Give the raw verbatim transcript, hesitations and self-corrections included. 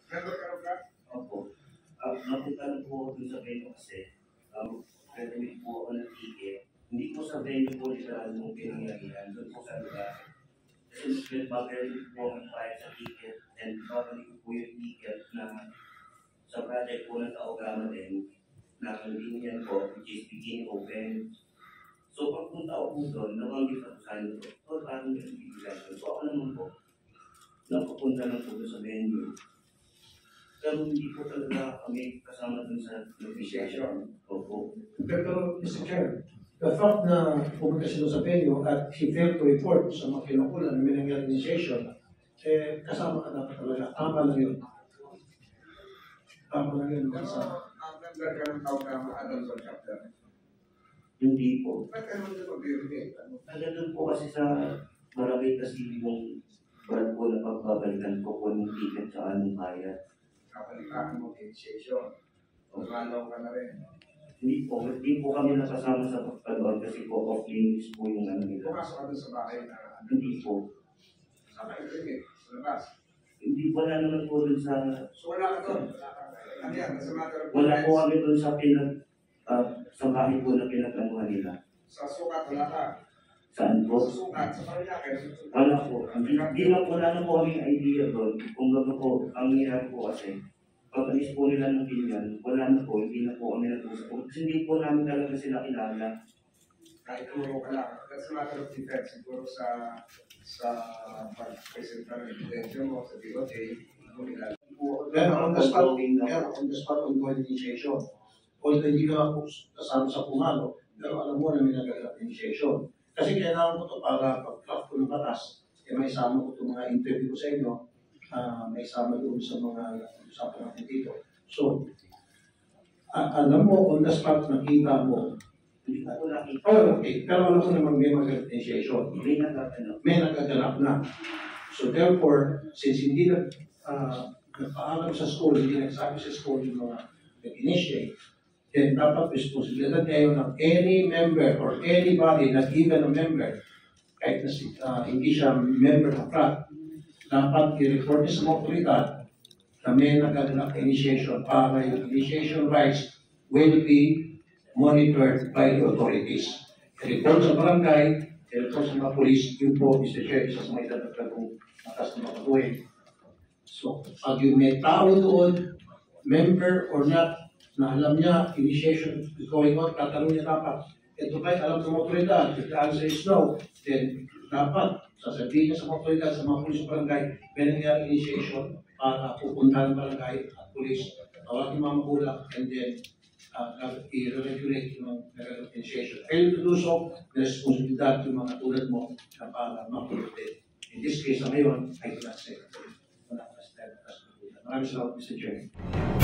Member ka rin ka? Opo. Uh, Napunta na po ako dun sa venue kasi um, graduate po ako ng ticket. Hindi po sa venue po literal nung pinangyarihan. Doon po sa lugar. Kasi mag-graduate po ang bayad sa ticket and babalik po yung ticket na sa project po ng Taograma din na linyan po, which is beginning open. So pagpunta ako po doon, nabanggit ako sa inyo, so parang yung bibigyan. So ako naman po, napapunta lang po doon sa venue. Pero hindi po talaga kami kasama dun sa negotiation. Opo. Pero, Mister Chair, the fact na pumunta sila sa venue at he failed to report sa mga kinukulan na may nangyari initiation, eh, kasama ka dapat talaga. Tama lang yun. Tama lang yun. Pero, ang member ka ng tao na adult sa chapter. Hindi po. Ba't ano nito mag-verify? Kaya doon po kasi sa marami kasi yung brand po na pagbabalikan ko po ng ticket sa anong bayad. Kapalikaan mo initiation. Umalaw ka na rin. Hindi po. Hindi po kami nakasama sa pagkaloon kasi po off-limits po yung ano nila. Pumasok ka doon sa bahay na Hindi po. sa kayo rin sa labas. Hindi po na naman po dun sa... So wala ka doon. Wala ka. Ano yan? Nasa matter of Wala po defense. kami dun sa pinag... Uh, sa bahay po na pinag-anuhan nila. Sa sukat wala ka. Saan po? Sa sukat, sa Paranaque. Wala po. Hindi, hindi na po, wala na po kaming idea doon. Kung baga po, ang nangyari po kasi, pag-alis po nila ng ganyan, wala na po, hindi na po kami nag-usap. Kasi hindi po namin talaga sila kilala. Kahit turo ka lang. That's a matter of defense. Siguro sa sa pag-presenta ng evidensya mo sa D O J, hindi nila. Pero on the spot, pero on the spot ongoing initiation. Although hindi ka kasama sa pumalo, pero alam mo na may nagagalap initiation. Kasi kailangan ko ito para pag-craft ko ng batas, eh may sama ko itong mga interview ko sa inyo, uh, may sama doon sa mga usapan natin dito. So, uh, alam mo, on the spot, nakita mo, Hindi po nakita. oh, okay, pero alam mo naman may magagalap initiation. May nagkaganap. May nagagalap na. So therefore, since hindi na uh, nagpaalam sa school, hindi nagsabi sa school yung mga nag-initiate, then dapat responsibilidad kayo ng any member or anybody, not even a member, kahit na si, uh, hindi siya member ng F R A T, dapat i-report niya sa mga otoridad na may nagagalak initiation para yung initiation rights will be monitored by the authorities. I-report sa barangay, i-report sa mga police, yun po, Mister Chair, isa sa mga idadagdag kong atas na makatuwin. So, pag yung may tao doon, member or not, na alam niya, initiation is going on, tatanong niya dapat, ito ba'y alam sa mga otoridad? If the answer is no, then dapat sasabihin niya sa mga otoridad, sa mga pulis barangay, may nangyari initiation para pupunta ng barangay at pulis, tawagin mga magulang, and then uh, i-regulate yung mga initiation. Fail to do so, may responsibilidad yung mga tulad mo na para makulite. In this case, na ngayon, I cannot say. Wala ka sa tayo. Maraming salamat, Mister Chairman.